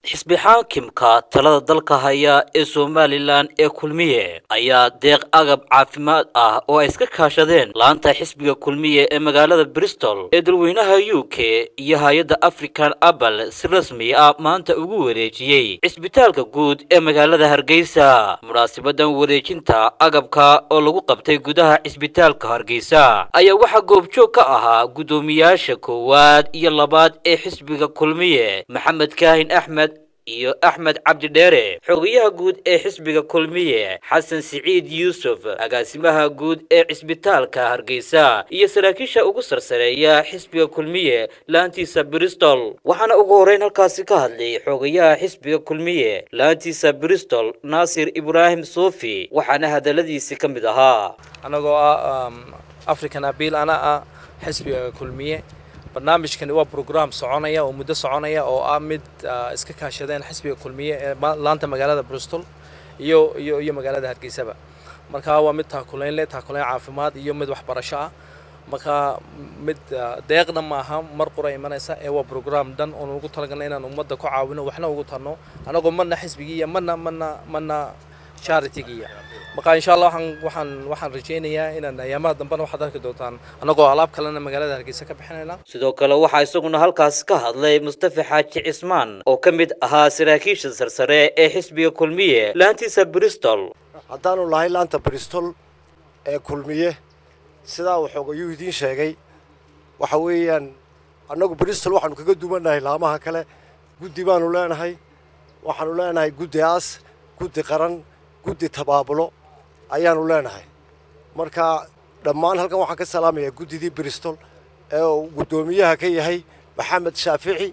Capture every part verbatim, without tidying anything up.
xisbi xaakimka talada dalka haya ee Somaliland ee kulmiye ayaa deeq agab caafimaad ah oo ay iska kaashadeen laanta xisbiga kulmiye ee magaalada Bristol ee dalweynaha U K iyo hay'adda African Apple si rasmi ah maanta ugu wareejiyay cisbitaalka guud ee magaalada Hargeysa. Munaasabaddan wareejinta agabka oo lagu qabtay gudaha cisbitaalka Hargeysa ayaa waxa goobjoog ka ahaa gudoomiyaasha koowaad iyo labaad ee xisbiga kulmiye Maxamed Kaahin Axmed iyo Axmed Cabdi Dheere, xogayaha guud ee xisbiga kulmiye Xasan Siciid Yuusuf, agaasimaha guud ee cisbitaalka Hargeysa iyo saraakiisha ugu sarsareeya xisbiga kulmiye laantiisa Bristol. Waxaana ugu horeyn halkaasi ka hadlay xogayaha xisbiga kulmiye laantiisa Bristol Naasir Ibrahim Sofi, waxaana hadaladiisi ka mid ahaa anagoo ah African Appeal ana ah xisbiga kulmiye. barnaamijkani waa program soconaya oo muddo soconaya oo ah mid iska kaashadeen xisbiga kulmiye ee laanta magaalada Bristol iyo iyo iyo magaalada Hargeysa. marka waa mid taakulayn leh taakulayn caafimaad iyo mid waxbarasho ah. marka mid deeqna ma aha mar qura imanaysa ee waa program dan oo ugu talagalnay inaan ummadda ku caawino waxna ugu tarno anagoo manna xisbigiiya manna manna manna charity-giya. marka insha Allah waxaan waxaan waxaan rajeynayaa inaan ayamaha dambana waxaad arki doontaan anagoo alaab kalena magaalada Hargeysa ka bixinayna. sidoo kale waxa isaguna halkaas ka hadlay Mustafa Xaaji Cismaan oo ka mid ahaa saraakiisha sarsare ee xisbiga kulmiye laantiisa Bristol. haddaanu lahay laanta Bristol ee kulmiye sidaa wuxuu yuhuudin sheegay waxa weeyaan anagu Bristol waxaanu kaga duwanahay laamaha kale guddi baanu leenahay waxaanu leenahay guddiyaas guddi qaran guddi tabaabulo ayaanu leenahay. marka dhammaan halkan waxaan ka salaamayaa guddidii Bristol ee gudoomiyaha ka yahay Maxamed Shaafici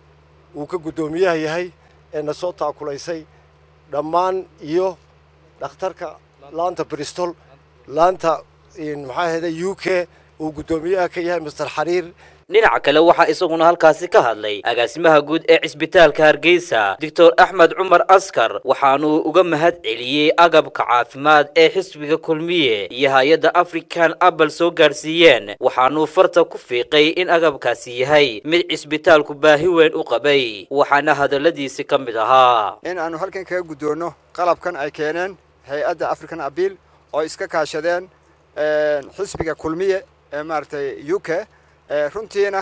uu ka gudoomiyaha yahay ee na soo taakulaysay dhammaan iyo dhakhtarka laanta Bristol laanta in maxaa heeday U K uu gudoomiyaha ka yahay Mister Xariir. dhinaca kale waxa isaguna halkaasi ka hadlay agaasimaha guud ee cisbitaalka Hargeysa Doctor Axmed Cumar Askar, waxaanu uga mahad celiyay agabka caafimaad ee xisbiga kulmiye iyo hay'adda African Apple soo gaarsiiyeen. waxaanu farta ku fiiqay in agabkaasi yahay mid cisbitaalku baahi weyn u qabay, waxaana hadaladiisi ka mid ahaa in aanu halkan kaga gudoono qalabkan ay keeneen hay'adda African Apple oo iska kaashadeen xisbiga kulmiye ee maartay U K. runtiina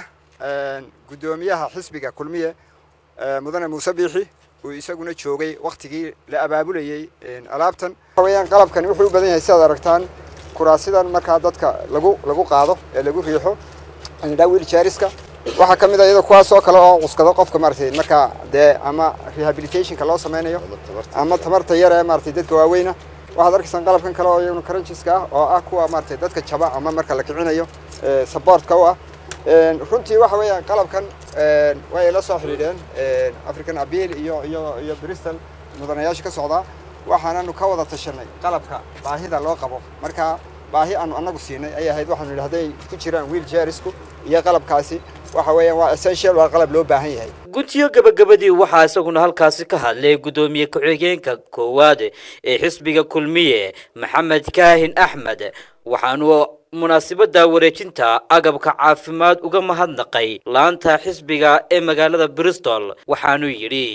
gudoomiyaha xisbiga kulmiye mudane Muuse Biixi uu isaguna joogay waqtigii la abaabulayay alaabtan. waxaan qalabkan wuxuu u badan yahay sidaad aragtaan kuraasidan marka dadka lagu lagu qaado ee lagu riixo indha wheelchairska waxa kamid ah iyada kuwaas oo kale oo cuskado qofka maartay marka de ama rehabilitation-ka loo sameeyo ama tamarta yar ee maartay dadka waaweyna. waxaad arkaysan qalabkan kale oo iyaguna cruncheska ah oo ah kuwa maartay dadka jaba ama marka la kicinayo support-ka u ah. runtii waxa weeyaan qalabkan way la soo xiriireen African Appeal iyo iyo iyo Bristol mudanayaasha ka socda waxaananu ka wada tashanay qalabka baahida loo qabo. marka baahi aanu anagu siinay ay ahayd waxaanu yiraahday ku jiraan wheelchairsku iyo qalabkaasi waxa weeyaan waa essential waa qalab loo baahan yahay. guntiyo gabagabadii waxaa isaguna halkaasi ka hadlay gudoomiye ku-xigeenka koowaad ee xisbiga kulmiye Maxamed Kaahin Axmed, waxaanu munaasabadda wareejinta agabka caafimaad uga mahadnaqay laanta xisbiga ee magaalada Bristol. waxaanu yiri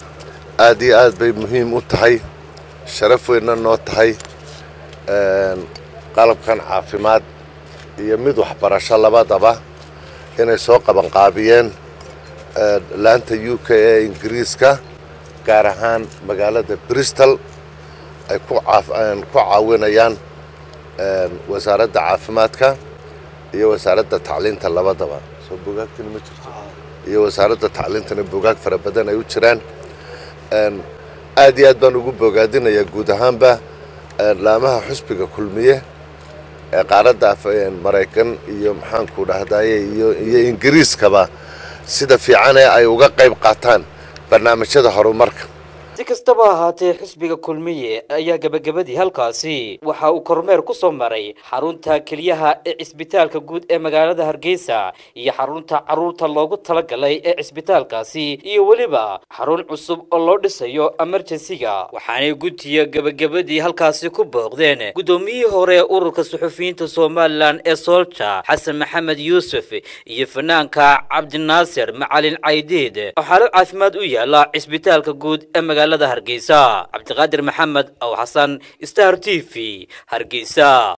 aad iyo aad bay muhiim u tahay sharaf weyn noo tahay qalabkan caafimaad iyo mid waxbarasho labadaba inay soo qaban qaabiyeen laanta U K ee Ingiriiska gaar ahaan magaalada Bristol ay ku caawinayaan wasaaradda caafimaadka iyo wasaaradda tacliinta labadaba. soo buugaagtina ma jirto iyo wasaaradda tacliintana buugaag fara badan ay u jiraan. aad iyo aad baan ugu bogaadinayaa guud ahaanba laamaha xisbiga kulmiye ee qaaradda Mareykan iyo maxaan ku dhahdaayay iyo iyo Ingiriiskaba sida fiican ee ay uga qayb qaataan barnaamijyada horumarka si kastaba ahaatee xisbiga kulmiye ayaa gabagabadii halkaasi waxa uu kormeer ku soo maray xarunta keliyaha ee cisbitaalka guud ee magaalada Hargeysa iyo xarunta caruurta loogu talagalay ee cisbitaalkaasi iyo waliba xarun cusub oo loo dhisayo emergency-ga waxaanay guddiga gabagabadii halkaasi ku booqdeen gudoomiyihii hore ururka suxufiyiinta Soomaaliland ee Solja Xasan Maxamed Yuusuf iyo fanaanka Cabdinaasir Macalin Caydiid oo xaalad caafimaad u yaala cisbitaalka guud ee magaalada Hargeysa. Cabdiqaadir Maxamed oo Xasan Star T V Hargeysa.